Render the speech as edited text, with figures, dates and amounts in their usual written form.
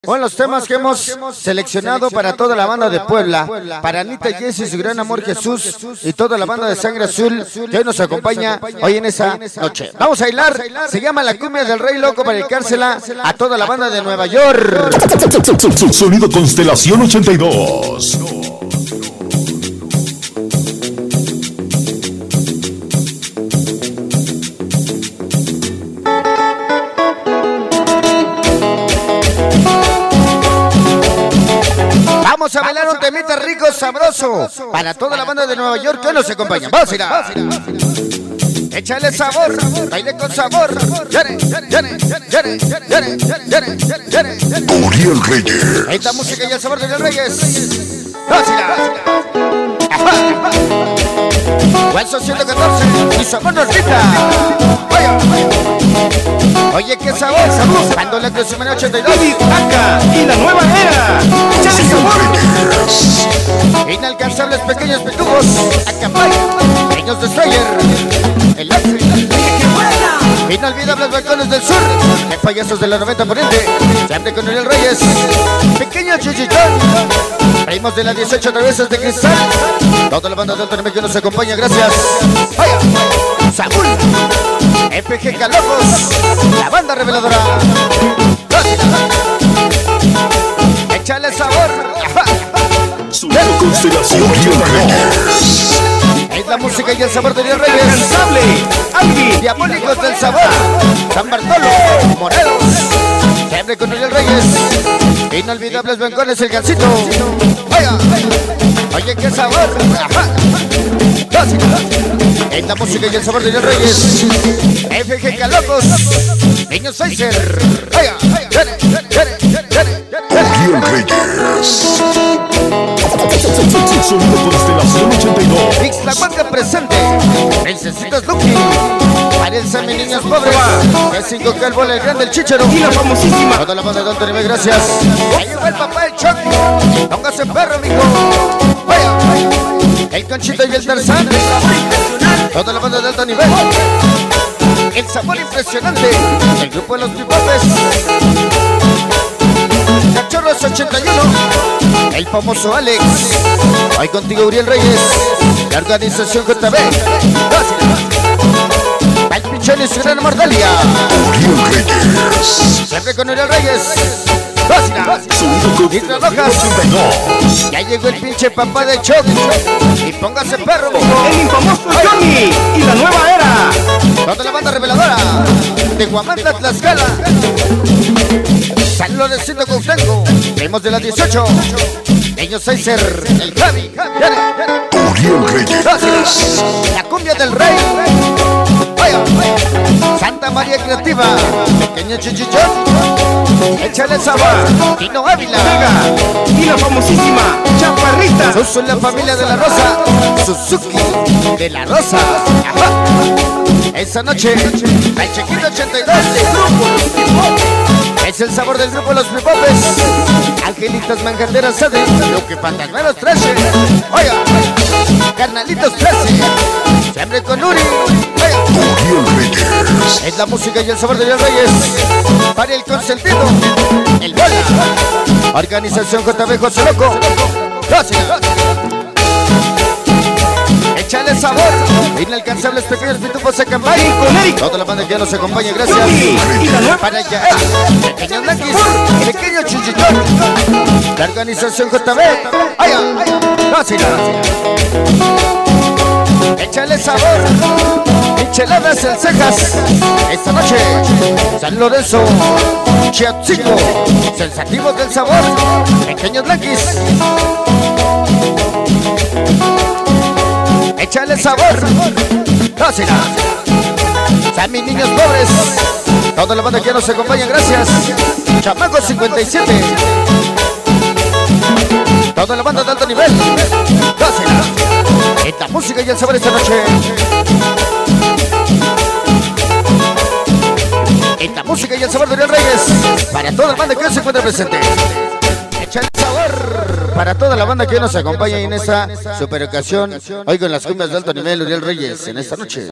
Bueno, los temas que hemos seleccionado para toda la banda de Puebla, para Anita Jess y su gran amor Jesús y toda la banda de Sangre Azul que hoy nos acompaña hoy en esa noche. Vamos a bailar, se llama La Cumbia del Rey Loco para dedicársela a toda la banda de Nueva York. Sonido Constelación 82. Vamos a bailar un temita rico, sabroso, para toda la banda de Nueva York que hoy nos acompaña. Vamos a ir. Échale sabor, baile con sabor. Uriel Reyes. Esta música y el sabor de Uriel Reyes. Vamos a ir. Hueso 114 y sabor nos grita. Oye, qué sabor, cuando la Cruz 82 acá y la nueva era. ¡Échale sabor! Inalcanzables pequeños pitujos, Acapay, Niños Destroyer, el Axel, inolvidables balcones del sur, de payasos de la 90 Poniente, siempre con Uriel Reyes, pequeño Chichichón, primos de las 18 travesas de cristal, toda la banda de Alto Nivel que nos acompaña, gracias. Vaya, Saúl, FG Calojos, la banda reveladora. Échale sabor. Sonido Constelación 82. Es la música y el sabor de Uriel Reyes. Incansable, Albi, Diabólicos del sabor, San Bartolo, Morelos, siempre con Uriel Reyes. Inolvidables bancones, el gancito. Vaya, oye, qué sabor. Es la música y el sabor de Uriel Reyes. FG Calocos, Niños Phaser. Vaya, Uriel Reyes. Sonido Constelación 82. Ixtlahuaca presente, Princesitas Lucky, Parece mi niños pobres, el 5 Calvo, el grande, el Chichero, y la famosísima. toda la banda de Alto Nivel, gracias. Ahí llegó el papá del Chuck, póngase perro, mijo. Vaya, el Conchito y el Tarzán, toda la banda de Alto Nivel. El sabor impresionante, el grupo de los pipopes, Cachorros 81, el famoso Alex, hoy contigo Uriel Reyes, la organización JB, el Pichón y su gran amor Dalia, Uriel Reyes. siempre con Uriel Reyes, Sonido Isla Constelación Rojas, 82. ya llegó el pinche papá de Choc, y póngase perro, El infamoso Johnny y la nueva era. toda la banda reveladora, de Guamantla, Tlaxcala, San Lorencito Cuauhtémoc, primos de las 18, Niños Phaser, el Javi, Uriel Reyes. la cumbia del rey, vaya, Santa María Creativa, pequeño Chichichón, échale sabor, Tino Ávila, Y la famosísima Chaparrita. Susu la familia de la Rosa, Suzuki de la Rosa, ajá. Esa noche, el Chiquito 82, es el sabor del grupo Los Pipopes, Angelitas Manjanderas Sade, lo que Fantasmeros 13, oiga, Carnalitos 13, siempre con Uri, oiga. Uriel Reyes. Es la música y el sabor de Uriel Reyes, para el consentido, el Bola, organización JB José Loco, gracias. Échale sabor, inalcanzables pequeños pitufos de Cambay, toda la banda que ya nos acompaña, gracias. Y la nueva. Para Yael, pequeños Blanquis, pequeño Chichichón, la organización JB, ¡ay, gracias! Échale sabor, micheladas en cejas, esta noche, San Lorenzo, Chiatzico, sensativos del sabor, pequeños Blanquis. Échale sabor, gracias. San mis niños pobres, toda la banda que nos acompaña, gracias. Chamaco 57, toda la banda de Alto Nivel, gracias. Esta música y el sabor esta noche. Esta música y el sabor de Uriel Reyes, para toda la banda que hoy se encuentra presente. Échale sabor para toda la banda que hoy nos acompaña en esta super ocasión, hoy con las cumbias de Alto Nivel, Uriel Reyes, en esta noche.